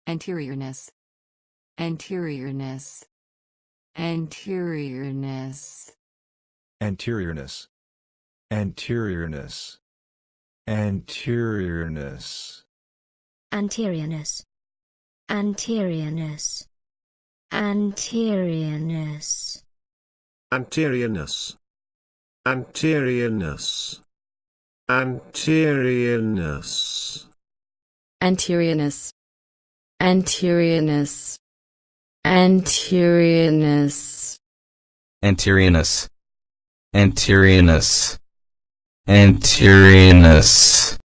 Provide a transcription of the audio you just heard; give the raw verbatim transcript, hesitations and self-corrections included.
anteriorness, anteriorness, anteriorness, anteriorness, anteriorness, anteriorness, anteriorness, anteriorness, anteriorness, anteriorness, anteriorness, anteriorness, anteriorness, anteriorness, anteriorness, anteriorness, anteriorness, anteriorness.